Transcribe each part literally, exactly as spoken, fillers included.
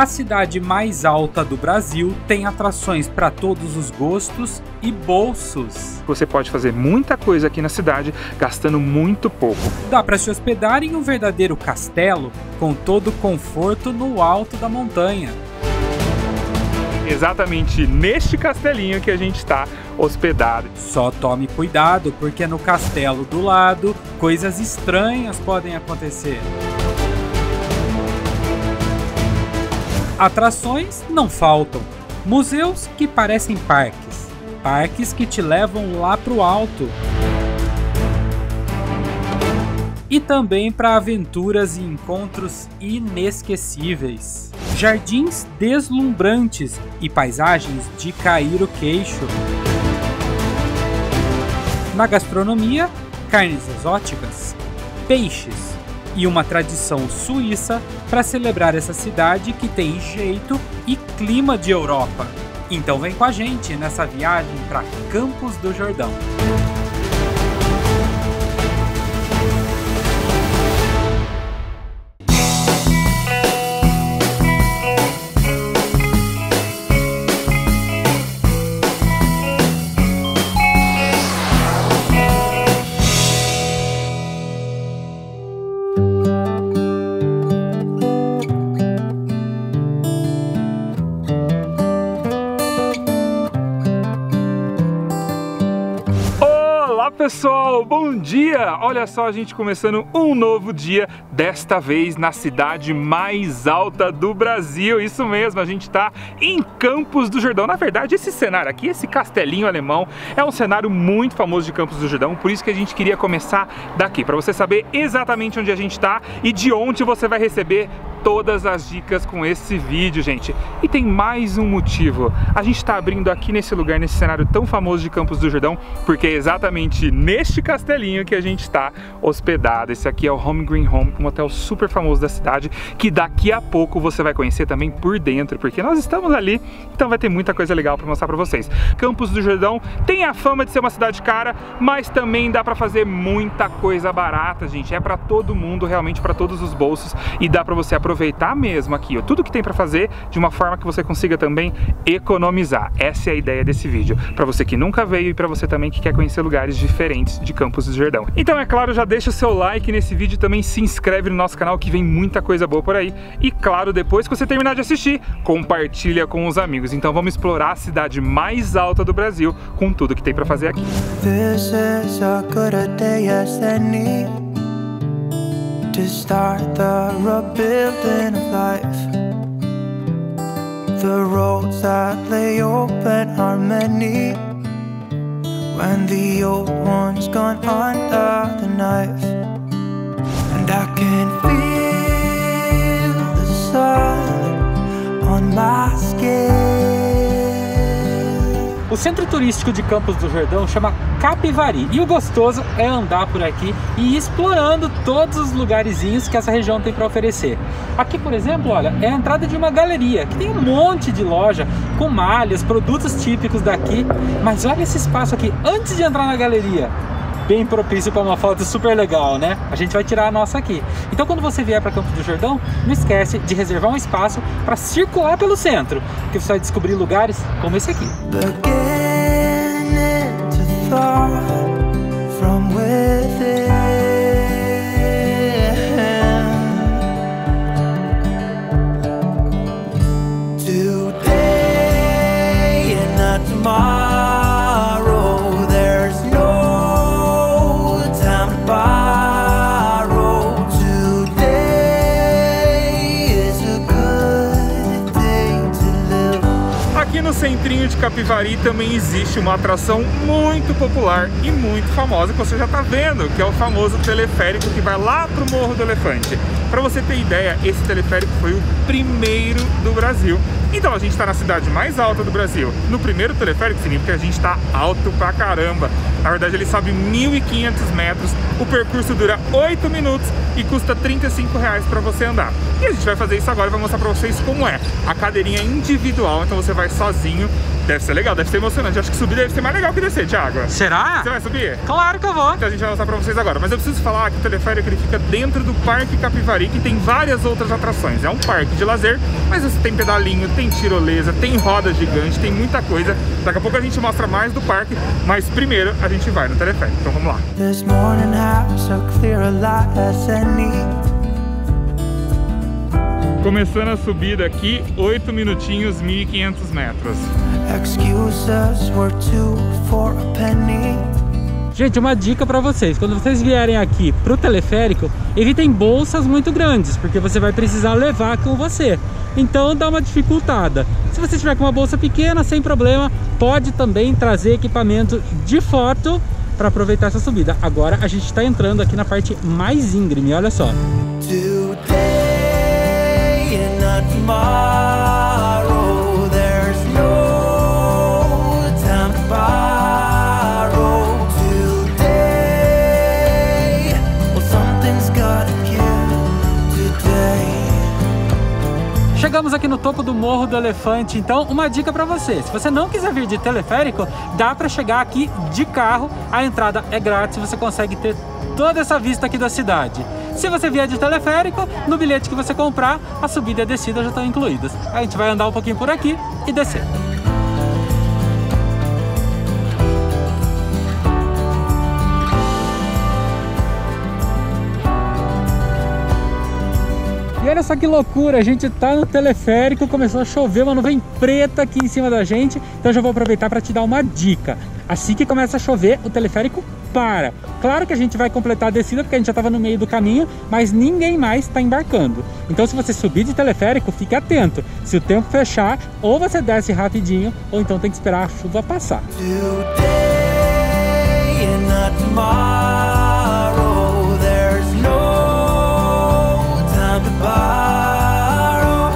A cidade mais alta do Brasil tem atrações para todos os gostos e bolsos. Você pode fazer muita coisa aqui na cidade gastando muito pouco. Dá para se hospedar em um verdadeiro castelo com todo o conforto no alto da montanha. Exatamente neste castelinho que a gente está hospedado. Só tome cuidado, porque no castelo do lado, coisas estranhas podem acontecer. Atrações não faltam. Museus que parecem parques. Parques que te levam lá pro alto. E também para aventuras e encontros inesquecíveis. Jardins deslumbrantes e paisagens de cair o queixo. Na gastronomia, carnes exóticas, peixes e uma tradição suíça para celebrar essa cidade que tem jeito e clima de Europa. Então vem com a gente nessa viagem para Campos do Jordão. Olá pessoal, bom dia! Olha só, a gente começando um novo dia, desta vez na cidade mais alta do Brasil. Isso mesmo, a gente está em Campos do Jordão. Na verdade, esse cenário aqui, esse castelinho alemão, é um cenário muito famoso de Campos do Jordão, por isso que a gente queria começar daqui, para você saber exatamente onde a gente está e de onde você vai receber todas as dicas com esse vídeo, gente. E tem mais um motivo. A gente está abrindo aqui nesse lugar, nesse cenário tão famoso de Campos do Jordão, porque é exatamente neste castelinho que a gente está hospedado. Esse aqui é o Home Green Home, um hotel super famoso da cidade, que daqui a pouco você vai conhecer também por dentro, porque nós estamos ali, então vai ter muita coisa legal para mostrar para vocês. Campos do Jordão tem a fama de ser uma cidade cara, mas também dá para fazer muita coisa barata, gente. É para todo mundo, realmente para todos os bolsos, e dá para você aproveitar aproveitar mesmo aqui, ó, tudo que tem para fazer de uma forma que você consiga também economizar. Essa é a ideia desse vídeo, para você que nunca veio e para você também que quer conhecer lugares diferentes de Campos do Jordão. Então é claro, já deixa o seu like nesse vídeo, também se inscreve no nosso canal que vem muita coisa boa por aí. E claro, depois que você terminar de assistir, compartilha com os amigos. Então vamos explorar a cidade mais alta do Brasil com tudo que tem para fazer aqui. This is a good day as any to start the rebuilding of life. The roads that lay open are many when the old one's gone under the knife. And I can feel the sun on my skin. O centro turístico de Campos do Jordão chama Capivari, e o gostoso é andar por aqui e ir explorando todos os lugarzinhos que essa região tem para oferecer. Aqui, por exemplo, olha, é a entrada de uma galeria que tem um monte de loja com malhas, produtos típicos daqui. Mas olha esse espaço aqui, antes de entrar na galeria, bem propício para uma foto super legal, né? A gente vai tirar a nossa aqui. Então quando você vier para Campos do Jordão, não esquece de reservar um espaço para circular pelo centro, que você vai descobrir lugares como esse aqui. From within, today and not tomorrow, there's no time to borrow. Today is a good day to live. Aqui no centrinho de Capivari também existe uma atração muito popular e muito famosa que você já está vendo, que é o famoso teleférico que vai lá pro Morro do Elefante. Para você ter ideia, esse teleférico foi o primeiro do Brasil Então a gente está na cidade mais alta do Brasil, no primeiro teleférico, significa que a gente está alto pra caramba. Na verdade ele sobe mil e quinhentos metros, o percurso dura oito minutos e custa trinta e cinco reais para você andar. E a gente vai fazer isso agora e vai mostrar para vocês como é. A cadeirinha é individual, então você vai sozinho. Deve ser legal, deve ser emocionante. Acho que subir deve ser mais legal que descer, Thiago. Será? Você vai subir? Claro que eu vou. Então a gente vai mostrar pra vocês agora. Mas eu preciso falar que o teleférico ele fica dentro do Parque Capivari, que tem várias outras atrações. É um parque de lazer, mas você tem pedalinho, tem tirolesa, tem roda gigante, tem muita coisa. Daqui a pouco a gente mostra mais do parque, mas primeiro a gente vai no teleférico. Então vamos lá. This morning house so clear a light as any. Começando a subida aqui, oito minutinhos, mil e quinhentos metros. Excuses were two for a penny. Gente, uma dica pra vocês, quando vocês vierem aqui pro teleférico, evitem bolsas muito grandes, porque você vai precisar levar com você. Então dá uma dificultada. Se você tiver com uma bolsa pequena, sem problema, pode também trazer equipamento de foto para aproveitar essa subida. Agora a gente está entrando aqui na parte mais íngreme, olha só. Today and not tomorrow, there's no time to borrow. Today, well, something's gotta give today. Chegamos aqui no topo do Morro do Elefante, então uma dica para você. Se você não quiser vir de teleférico, dá para chegar aqui de carro. A entrada é grátis, você consegue ter toda essa vista aqui da cidade. Se você vier de teleférico, no bilhete que você comprar, a subida e a descida já estão incluídas. A gente vai andar um pouquinho por aqui e descer. E olha só que loucura, a gente tá no teleférico, começou a chover, uma nuvem preta aqui em cima da gente. Então eu já vou aproveitar para te dar uma dica. Assim que começa a chover, o teleférico para. Claro que a gente vai completar a descida porque a gente já estava no meio do caminho, mas ninguém mais está embarcando. Então se você subir de teleférico, fique atento. Se o tempo fechar, ou você desce rapidinho, ou então tem que esperar a chuva passar. Today and not tomorrow, there's no time to borrow.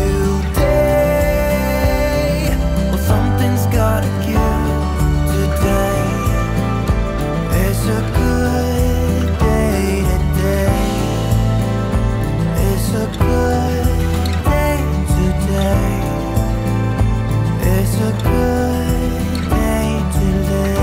Today, well, something's gotta give today. It's a good day today. It's a good day today. It's a good day today.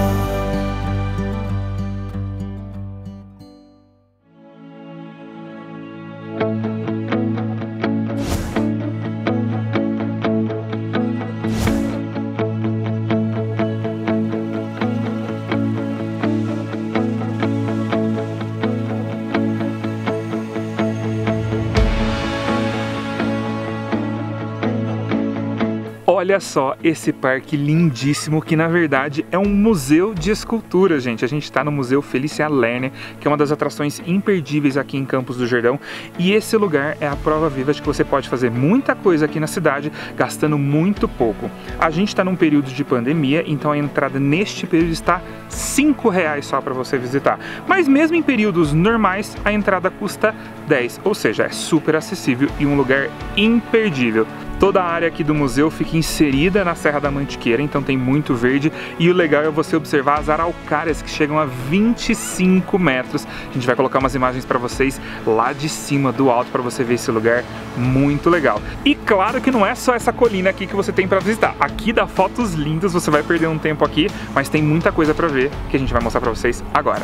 Olha só esse parque lindíssimo, que na verdade é um museu de escultura, gente. A gente está no Museu Felícia Lerner, que é uma das atrações imperdíveis aqui em Campos do Jordão. E esse lugar é a prova viva de que você pode fazer muita coisa aqui na cidade, gastando muito pouco. A gente está num período de pandemia, então a entrada neste período está cinco reais só para você visitar. Mas mesmo em períodos normais, a entrada custa dez, ou seja, é super acessível e um lugar imperdível. Toda a área aqui do museu fica inserida na Serra da Mantiqueira, então tem muito verde, e o legal é você observar as araucárias que chegam a vinte e cinco metros. A gente vai colocar umas imagens para vocês lá de cima, do alto, para você ver esse lugar muito legal. E claro que não é só essa colina aqui que você tem para visitar. Aqui dá fotos lindas, você vai perder um tempo aqui, mas tem muita coisa para ver que a gente vai mostrar para vocês agora.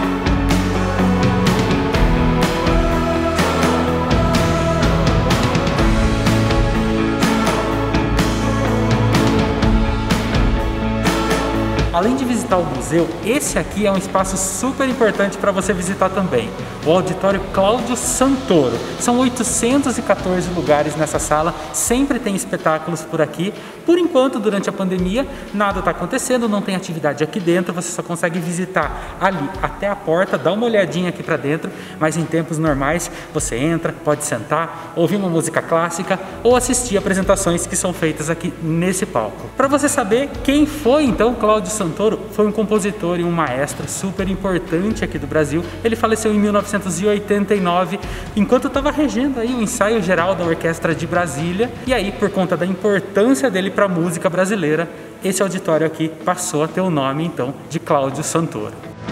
Além de visitar o museu, esse aqui é um espaço super importante para você visitar também, o Auditório Cláudio Santoro. São oitocentos e quatorze lugares nessa sala, sempre tem espetáculos por aqui. Por enquanto, durante a pandemia, nada está acontecendo, não tem atividade aqui dentro, você só consegue visitar ali até a porta, dar uma olhadinha aqui para dentro, mas em tempos normais você entra, pode sentar, ouvir uma música clássica ou assistir apresentações que são feitas aqui nesse palco. Para você saber quem foi então Cláudio Santoro, Santoro foi um compositor e um maestro super importante aqui do Brasil. Ele faleceu em mil novecentos e oitenta e nove, enquanto estava regendo aí o ensaio geral da Orquestra de Brasília. E aí, por conta da importância dele para a música brasileira, esse auditório aqui passou a ter o nome, então, de Cláudio Santoro.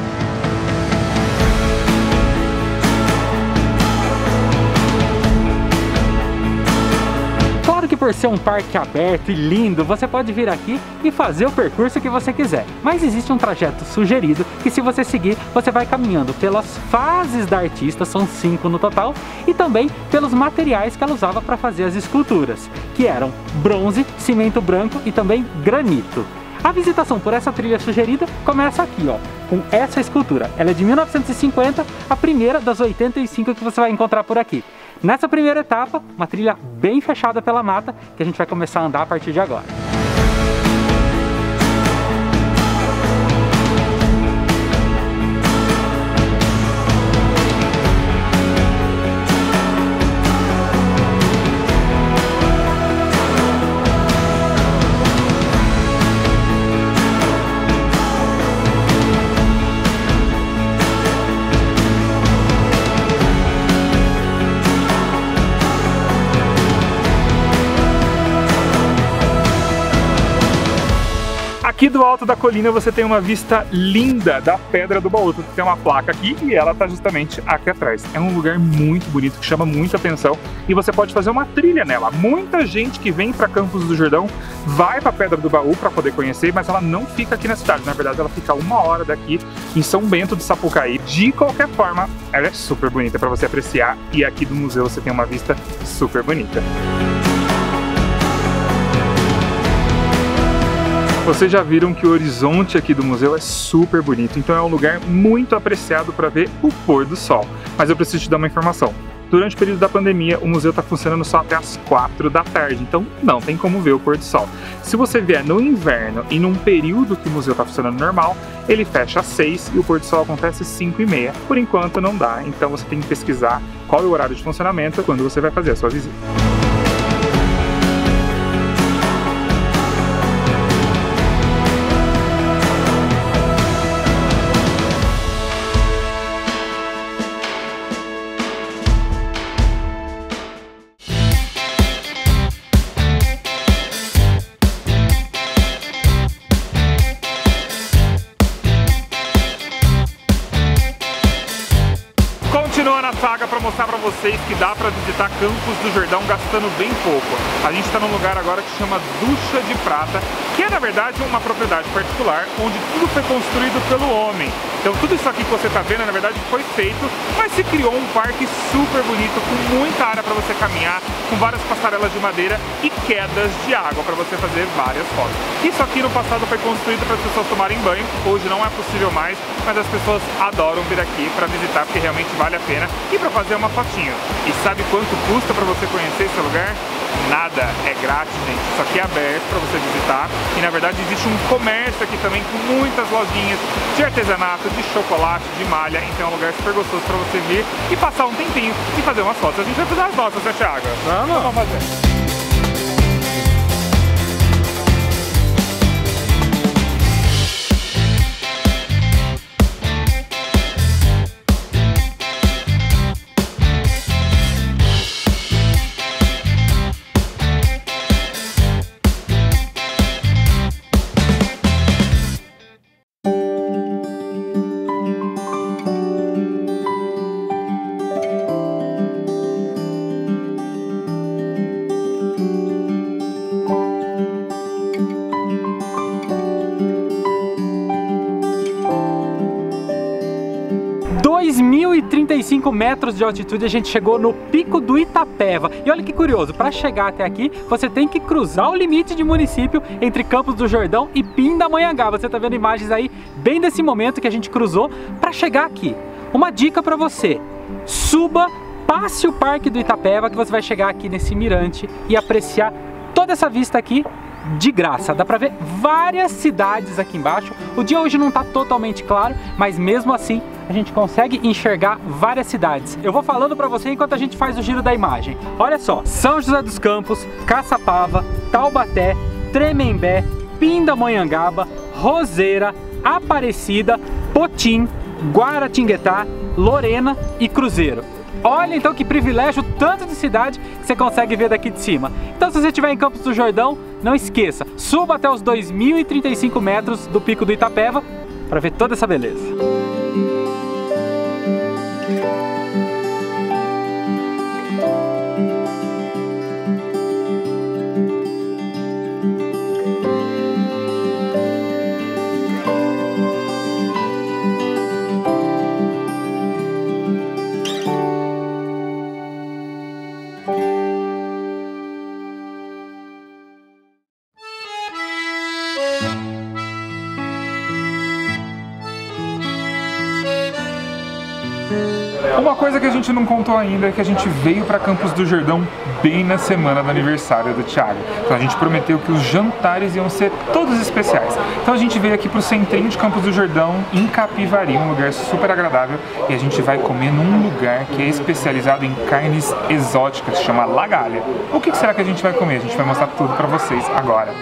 Por ser um parque aberto e lindo, você pode vir aqui e fazer o percurso que você quiser. Mas existe um trajeto sugerido que, se você seguir, você vai caminhando pelas fases da artista, são cinco no total, e também pelos materiais que ela usava para fazer as esculturas, que eram bronze, cimento branco e também granito. A visitação por essa trilha sugerida começa aqui, ó, com essa escultura. Ela é de mil novecentos e cinquenta, a primeira das oitenta e cinco que você vai encontrar por aqui. Nessa primeira etapa, uma trilha bem fechada pela mata, que a gente vai começar a andar a partir de agora. Aqui do alto da colina você tem uma vista linda da Pedra do Baú. Tem uma placa aqui e ela está justamente aqui atrás. É um lugar muito bonito, que chama muita atenção, e você pode fazer uma trilha nela. Muita gente que vem para Campos do Jordão vai para a Pedra do Baú para poder conhecer, mas ela não fica aqui na cidade. Na verdade, ela fica uma hora daqui em São Bento do Sapucaí. De qualquer forma, ela é super bonita para você apreciar, e aqui do museu você tem uma vista super bonita. Vocês já viram que o horizonte aqui do museu é super bonito, então é um lugar muito apreciado para ver o pôr do sol. Mas eu preciso te dar uma informação. Durante o período da pandemia, o museu está funcionando só até as quatro da tarde, então não tem como ver o pôr do sol. Se você vier no inverno e num período que o museu está funcionando normal, ele fecha às seis e o pôr do sol acontece às cinco e meia. Por enquanto não dá, então você tem que pesquisar qual é o horário de funcionamento quando você vai fazer a sua visita. Continuando a saga para mostrar para vocês que dá para visitar Campos do Jordão gastando bem pouco. A gente está num lugar agora que chama Ducha de Prata, que é na verdade uma propriedade particular onde tudo foi construído pelo homem. Então tudo isso aqui que você está vendo na verdade foi feito, mas se criou um parque super bonito, com muita área para você caminhar, com várias passarelas de madeira e quedas de água para você fazer várias fotos. Isso aqui no passado foi construído para as pessoas tomarem banho, hoje não é possível mais, mas as pessoas adoram vir aqui para visitar porque realmente vale a pena e para fazer uma fotinho. E sabe quanto custa para você conhecer esse lugar? Nada, é grátis, gente. Isso aqui é aberto para você visitar e na verdade existe um comércio aqui também com muitas lojinhas de artesanato, de chocolate, de malha, então é um lugar super gostoso para você vir e passar um tempinho e fazer umas fotos. A gente vai fazer as nossas, né, Thiago? Vamos, Vamos fazer. dois mil e trinta e cinco metros de altitude, a gente chegou no Pico do Itapeva. E olha que curioso, para chegar até aqui, você tem que cruzar o limite de município entre Campos do Jordão e Pindamonhangaba. Você tá vendo imagens aí bem desse momento que a gente cruzou para chegar aqui. Uma dica para você: suba, passe o Parque do Itapeva, que você vai chegar aqui nesse mirante e apreciar toda essa vista aqui de graça. Dá pra ver várias cidades aqui embaixo. O dia hoje não tá totalmente claro, mas mesmo assim a gente consegue enxergar várias cidades. Eu vou falando pra você enquanto a gente faz o giro da imagem. Olha só: São José dos Campos, Caçapava, Taubaté, Tremembé, Pindamonhangaba, Roseira, Aparecida, Potim, Guaratinguetá, Lorena e Cruzeiro. Olha então que privilégio, tanto de cidade que você consegue ver daqui de cima. Então se você estiver em Campos do Jordão, não esqueça, suba até os dois mil e trinta e cinco metros do Pico do Itapeva para ver toda essa beleza. Uma coisa que a gente não contou ainda é que a gente veio para Campos do Jordão bem na semana do aniversário do Thiago. Então a gente prometeu que os jantares iam ser todos especiais. Então a gente veio aqui pro centrinho de Campos do Jordão, em Capivari, um lugar super agradável, e a gente vai comer num lugar que é especializado em carnes exóticas, se chama La Galha. O que será que a gente vai comer? A gente vai mostrar tudo para vocês agora.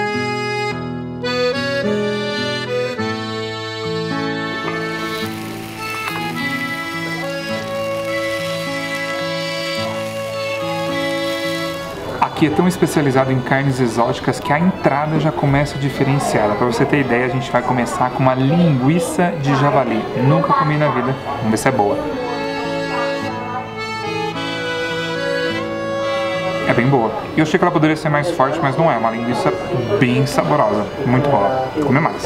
Aqui é tão especializado em carnes exóticas que a entrada já começa diferenciada. Para você ter ideia, a gente vai começar com uma linguiça de javali. Nunca comi na vida, vamos ver se é boa. É bem boa. Eu achei que ela poderia ser mais forte, mas não é. É uma linguiça bem saborosa, muito boa. Vou comer mais.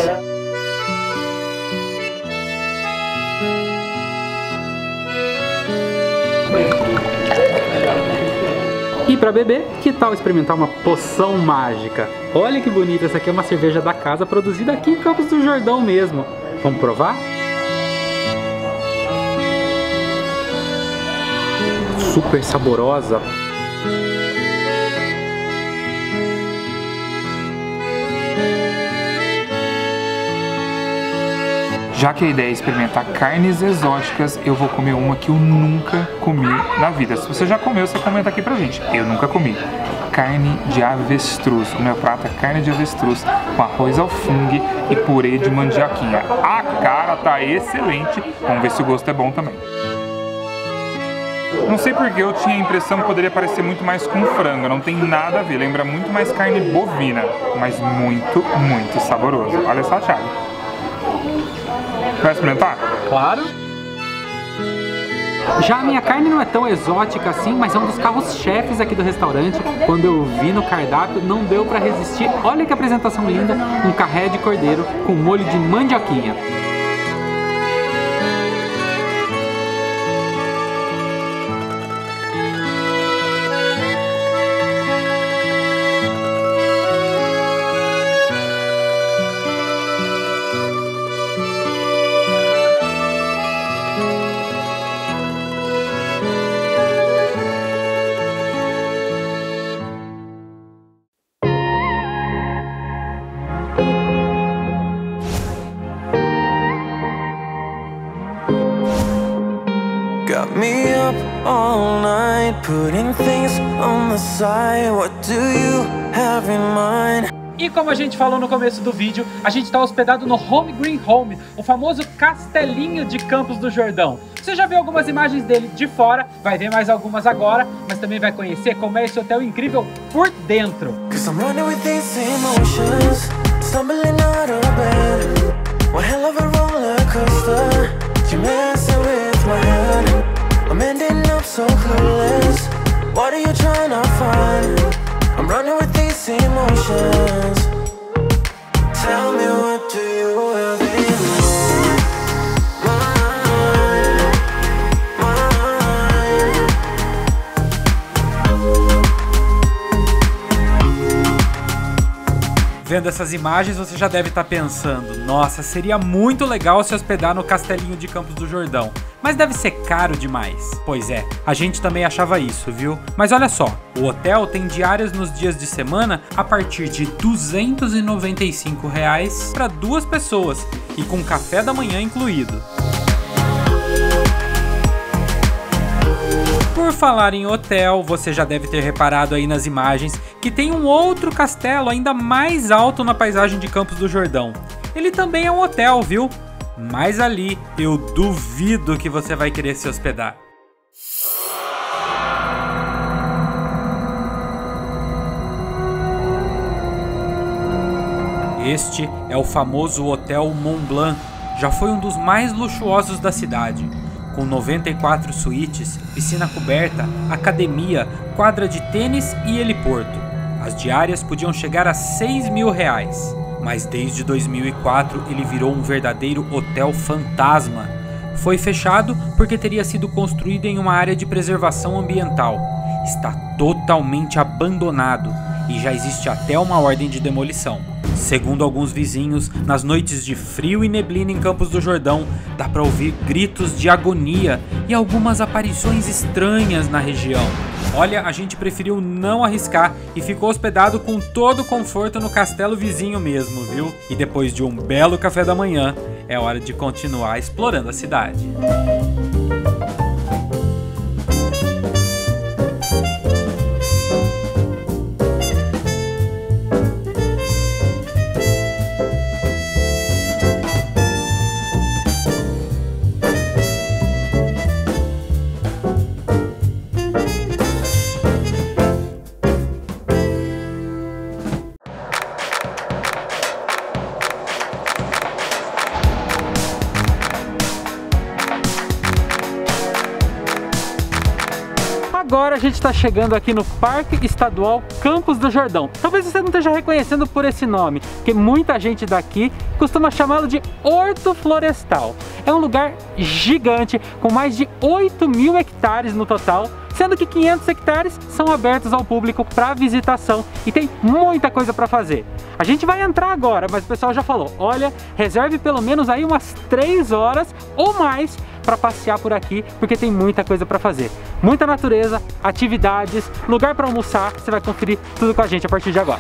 E para beber, que tal experimentar uma poção mágica? Olha que bonita, essa aqui é uma cerveja da casa produzida aqui em Campos do Jordão mesmo. Vamos provar? Super saborosa. Já que a ideia é experimentar carnes exóticas, eu vou comer uma que eu nunca comi na vida. Se você já comeu, você comenta aqui pra gente. Eu nunca comi. Carne de avestruz. O meu prato é carne de avestruz com arroz ao fungo e purê de mandioquinha. A cara tá excelente. Vamos ver se o gosto é bom também. Não sei porque eu tinha a impressão que poderia parecer muito mais com frango. Não tem nada a ver. Lembra muito mais carne bovina. Mas muito, muito saboroso. Olha só, Thiago. Vai experimentar? Claro! Já a minha carne não é tão exótica assim, mas é um dos carros-chefes aqui do restaurante. Quando eu vi no cardápio, não deu pra resistir. Olha que apresentação linda, um carré de cordeiro com molho de mandioquinha. Got me up all night, putting things on the side. What do you have in mind? E como a gente falou no começo do vídeo, a gente está hospedado no Home Green Home, o famoso castelinho de Campos do Jordão. Você já viu algumas imagens dele de fora, vai ver mais algumas agora, mas também vai conhecer como é esse hotel incrível por dentro. I'm ending up so clueless. What are you trying to find? I'm running with these emotions. Tell me, what do you have in mind? Mind. Vendo essas imagens, você já deve estar pensando: nossa, seria muito legal se hospedar no Castelinho de Campos do Jordão, mas deve ser caro demais. Pois é, a gente também achava isso, viu? Mas olha só, o hotel tem diárias nos dias de semana a partir de duzentos e noventa e cinco reais para duas pessoas e com café da manhã incluído. Por falar em hotel, você já deve ter reparado aí nas imagens que tem um outro castelo ainda mais alto na paisagem de Campos do Jordão. ele também é um hotel, viu? Mas ali eu duvido que você vai querer se hospedar. Este é o famoso Hotel Montblanc, já foi um dos mais luxuosos da cidade, com noventa e quatro suítes, piscina coberta, academia, quadra de tênis e heliporto. As diárias podiam chegar a seis mil reais, mas desde dois mil e quatro ele virou um verdadeiro hotel fantasma. Foi fechado porque teria sido construído em uma área de preservação ambiental. Está totalmente abandonado e já existe até uma ordem de demolição. Segundo alguns vizinhos, nas noites de frio e neblina em Campos do Jordão, dá para ouvir gritos de agonia e algumas aparições estranhas na região. Olha, a gente preferiu não arriscar e ficou hospedado com todo o conforto no castelo vizinho mesmo, viu? E depois de um belo café da manhã, é hora de continuar explorando a cidade. Agora a gente está chegando aqui no Parque Estadual Campos do Jordão. Talvez você não esteja reconhecendo por esse nome, porque muita gente daqui costuma chamá-lo de Horto Florestal. É um lugar gigante, com mais de oito mil hectares no total, sendo que quinhentos hectares são abertos ao público para visitação e tem muita coisa para fazer. A gente vai entrar agora, mas o pessoal já falou, olha, reserve pelo menos aí umas três horas ou mais para passear por aqui, porque tem muita coisa para fazer. Muita natureza, atividades, lugar para almoçar, você vai conferir tudo com a gente a partir de agora.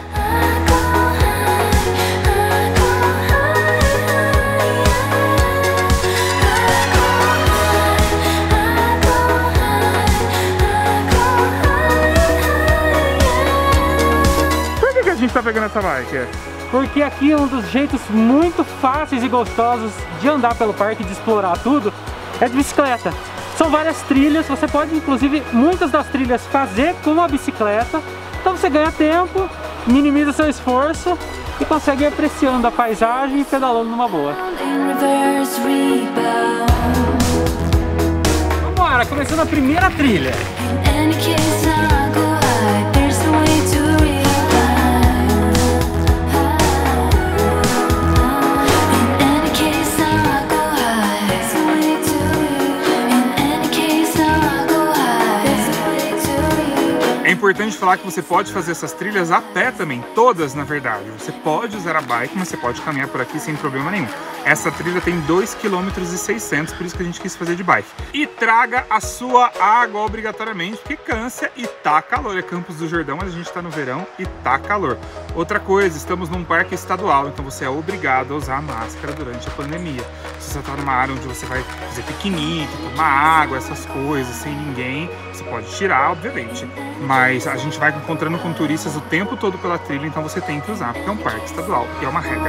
Por que que a gente tá pegando essa bike? Porque aqui é um dos jeitos muito fáceis e gostosos de andar pelo parque, de explorar tudo, é de bicicleta. São várias trilhas, você pode inclusive muitas das trilhas fazer com a bicicleta, então você ganha tempo, minimiza seu esforço e consegue ir apreciando a paisagem e pedalando numa boa. Vambora, começando a primeira trilha. É importante falar que você pode fazer essas trilhas a pé também, todas na verdade. Você pode usar a bike, mas você pode caminhar por aqui sem problema nenhum. Essa trilha tem dois quilômetros e seiscentos, por isso que a gente quis fazer de bike. E traga a sua água obrigatoriamente, porque cansa e tá calor. É Campos do Jordão, mas a gente tá no verão e tá calor. Outra coisa, estamos num parque estadual, então você é obrigado a usar máscara durante a pandemia. Se você tá numa área onde você vai fazer piquenique, tomar água, essas coisas, sem ninguém, você pode tirar, obviamente. Mas a gente vai encontrando com turistas o tempo todo pela trilha, então você tem que usar, porque é um parque estadual e é uma regra.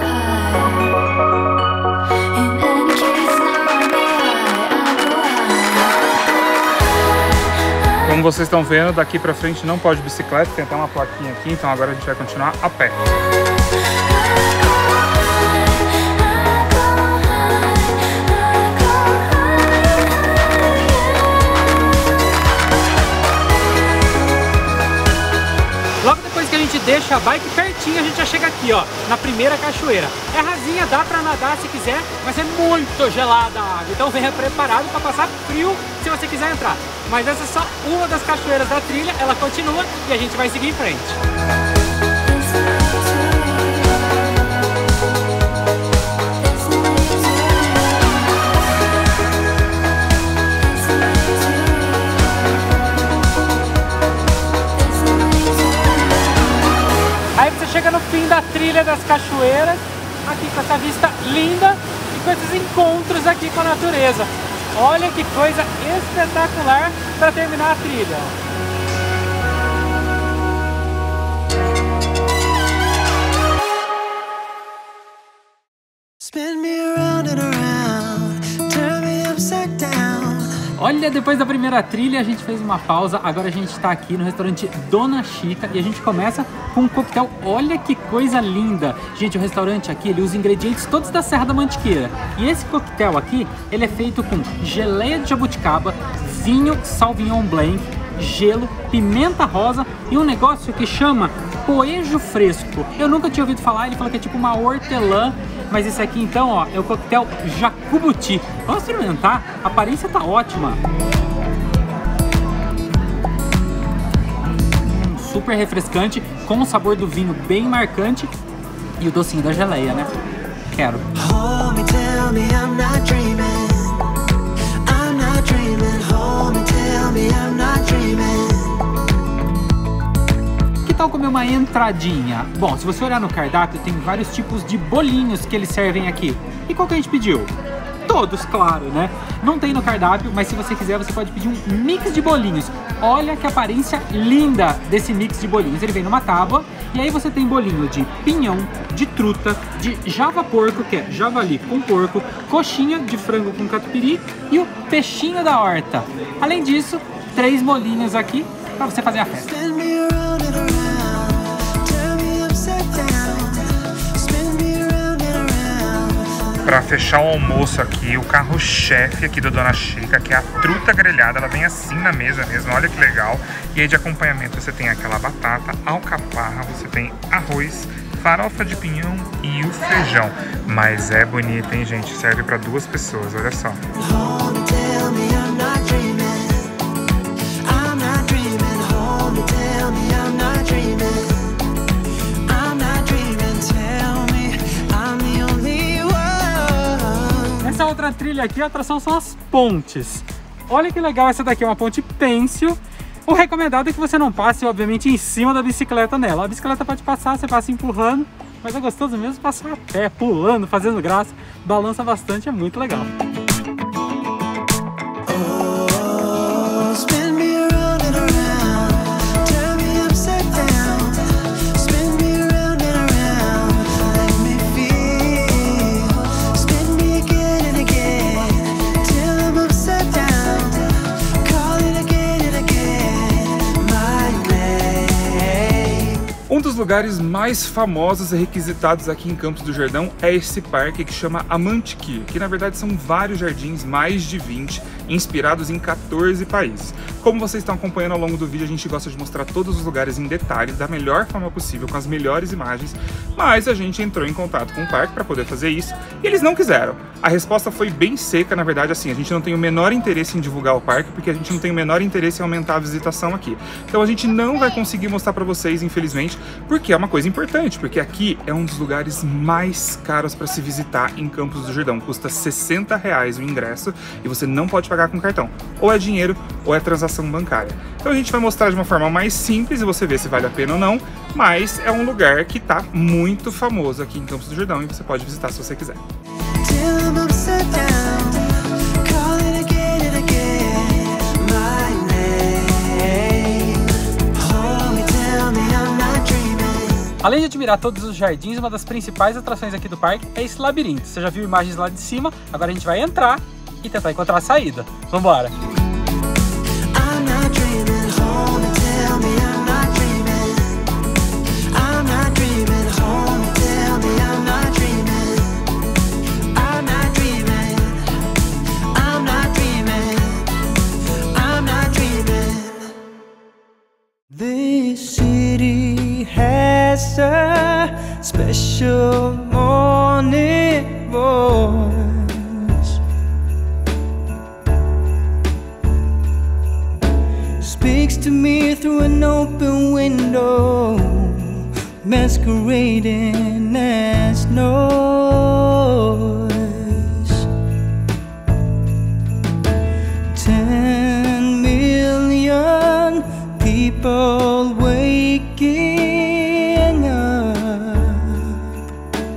Como vocês estão vendo, daqui pra frente não pode bicicleta, tem até uma plaquinha aqui, então agora a gente vai continuar a pé. Logo depois que a gente deixa a bike pertinho, a gente já chega aqui, ó, na primeira cachoeira. É rasinha, dá pra nadar se quiser, mas é muito gelada a água. Então venha preparado para passar frio se você quiser entrar. Mas essa é só uma das cachoeiras da trilha, ela continua e a gente vai seguir em frente. Aí você chega no fim da trilha das cachoeiras, aqui com essa vista linda e com esses encontros aqui com a natureza. Olha que coisa espetacular para terminar a trilha. Spin me around and around, turn me upside down. Olha, depois da primeira trilha a gente fez uma pausa, agora a gente está aqui no restaurante Dona Chica e a gente começa com um coquetel. Olha que coisa linda! Gente, o restaurante aqui, ele usa ingredientes todos da Serra da Mantiqueira. E esse coquetel aqui, ele é feito com geleia de jabuticaba, vinho Sauvignon Blanc, gelo, pimenta rosa e um negócio que chama poejo fresco. Eu nunca tinha ouvido falar, ele falou que é tipo uma hortelã. Mas esse aqui então, ó, é o coquetel Jacubuti. Vamos experimentar? A aparência tá ótima. Hum, super refrescante, com o sabor do vinho bem marcante e o docinho da geleia, né? Quero. Hold me, tell me I'm not dreaming. I'm not dreaming. Hold me, tell me I'm not dreaming. Que tal comer uma entradinha? Bom, se você olhar no cardápio, tem vários tipos de bolinhos que eles servem aqui. E qual que a gente pediu? Todos, claro, né? Não tem no cardápio, mas se você quiser, você pode pedir um mix de bolinhos. Olha que aparência linda desse mix de bolinhos. Ele vem numa tábua e aí você tem bolinho de pinhão, de truta, de java porco, que é javali com porco, coxinha de frango com catupiry e o peixinho da horta. Além disso, três bolinhos aqui para você fazer a festa. Para fechar o almoço aqui, o carro-chefe aqui do Dona Chica, que é a truta grelhada, ela vem assim na mesa mesmo, olha que legal. E aí de acompanhamento você tem aquela batata, alcaparra, você tem arroz, farofa de pinhão e o feijão. Mas é bonito, hein, gente? Serve para duas pessoas, olha só. Essa outra trilha aqui, a atração são as pontes. Olha que legal, essa daqui é uma ponte pêncil. O recomendado é que você não passe, obviamente, em cima da bicicleta nela. A bicicleta pode passar, você passa empurrando, mas é gostoso mesmo passar a pé, pulando, fazendo graça. Balança bastante, é muito legal. Um dos lugares mais famosos e requisitados aqui em Campos do Jordão é esse parque que chama A Mantiqueira, que na verdade são vários jardins, mais de vinte, inspirados em quatorze países. Como vocês estão acompanhando ao longo do vídeo, a gente gosta de mostrar todos os lugares em detalhes, da melhor forma possível, com as melhores imagens, mas a gente entrou em contato com o parque para poder fazer isso e eles não quiseram. A resposta foi bem seca, na verdade, assim, a gente não tem o menor interesse em divulgar o parque, porque a gente não tem o menor interesse em aumentar a visitação aqui. Então a gente não vai conseguir mostrar para vocês, infelizmente, porque é uma coisa importante, porque aqui é um dos lugares mais caros para se visitar em Campos do Jordão. Custa sessenta reais o ingresso e você não pode pagar com cartão. Ou é dinheiro ou é transação bancária. Então a gente vai mostrar de uma forma mais simples e você vê se vale a pena ou não, mas é um lugar que está muito famoso aqui em Campos do Jordão e você pode visitar se você quiser. Além de admirar todos os jardins, uma das principais atrações aqui do parque é esse labirinto. Você já viu imagens lá de cima, agora a gente vai entrar e tentar encontrar a saída. Vambora! This city has a special morning voice. Speaks to me through an open window, masquerading as noise. Ten million people waking up,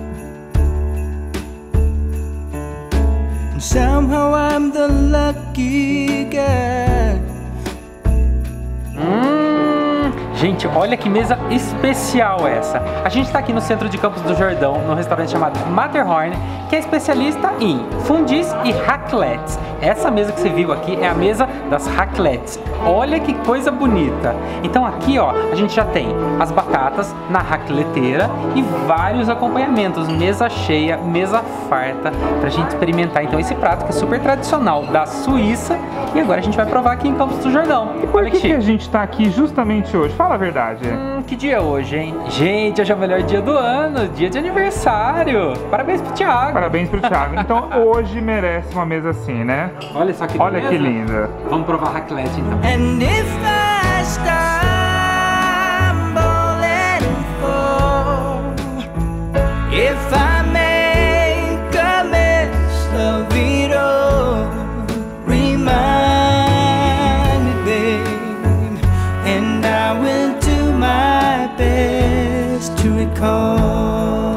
and somehow I'm the lucky guy. Hum, Gente, olha que mesa especial essa. A gente está aqui no centro de Campos do Jordão, num restaurante chamado Matterhorn, que é especialista em fundis e raclettes. Essa mesa que você viu aqui é a mesa das raclettes. Olha que coisa bonita. Então aqui, ó, a gente já tem as batatas na racleteira e vários acompanhamentos. Mesa cheia, mesa farta, pra gente experimentar então esse prato que é super tradicional da Suíça. E agora a gente vai provar aqui em Campos do Jordão. E por que, que a gente tá aqui justamente hoje? Fala a verdade. Hum, que dia é hoje, hein? Gente, hoje é o melhor dia do ano, dia de aniversário. Parabéns pro Thiago. Parabéns pro Thiago. Então hoje merece uma mesa assim, né? Olha só que Olha beleza. que linda. Vamos provar raclette então. And if I stumble and fall, if I make a mess of it all, remind me, babe, and I will do my best to recall.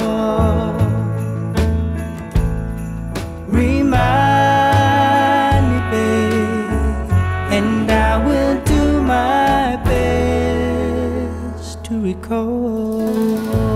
Remind me, babe, and I will do my best to recall.